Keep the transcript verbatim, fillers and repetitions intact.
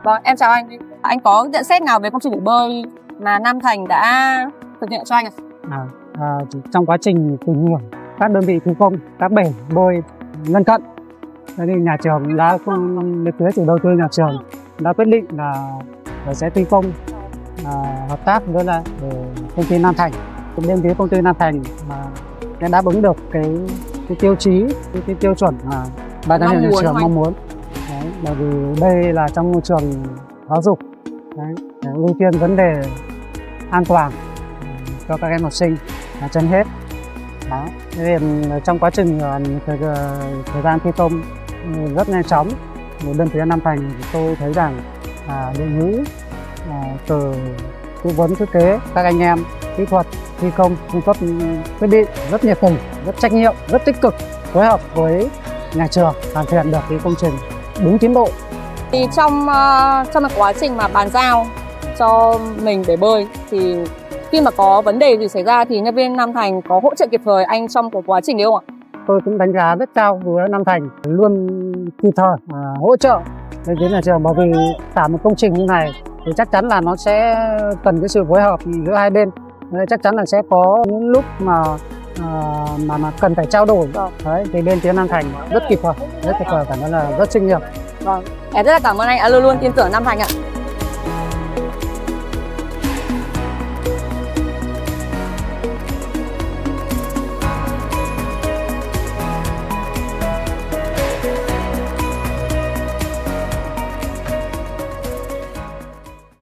Vâng, em chào anh. Anh có nhận xét nào về công trình bể bơi mà Nam Thành đã thực hiện cho anh ạ? À, à, trong quá trình tìm hiểu các đơn vị thi công các bể bơi lân cận, nên nhà trường đã bên phía chủ đầu tư nhà trường đã quyết định là, là sẽ thi công à, hợp tác với lại công ty Nam Thành. Bên phía công ty Nam Thành mà đã đáp ứng được cái, cái tiêu chí, cái, cái tiêu chuẩn mà ban giám hiệu nhà trường mong muốn. Đấy, bởi vì đây là trong môi trường giáo dục, đấy, để ưu tiên vấn đề an toàn cho các em học sinh là trên hết. Đó. Nên trong quá trình thời, thời gian thi công rất nhanh chóng, bên phía Nam Thành tôi thấy rằng à, đội ngũ à, từ tư vấn thiết kế, các anh em kỹ thuật thi công cung cấp quyết định rất nhiệt tình, rất trách nhiệm, rất tích cực, phối hợp với nhà trường hoàn thiện được cái công trình đúng tiến độ. Thì trong uh, trong quá trình mà bàn giao cho mình bể bơi thì khi mà có vấn đề gì xảy ra thì nhân viên Nam Thành có hỗ trợ kịp thời anh trong cái quá trình đấy không ạ? Tôi cũng đánh giá rất cao với Nam Thành luôn kịp thời à, hỗ trợ bên phía nhà trường, bởi vì cả một công trình như này thì chắc chắn là nó sẽ cần cái sự phối hợp giữa hai bên. Đấy, chắc chắn là sẽ có những lúc mà à, mà mà cần phải trao đổi. Đấy, thì bên phía Nam Thành rất kịp thời, rất kịp thời, cảm thấy là rất chuyên nghiệp. Vâng, em rất là cảm ơn anh đã luôn luôn tin tưởng Nam Thành ạ.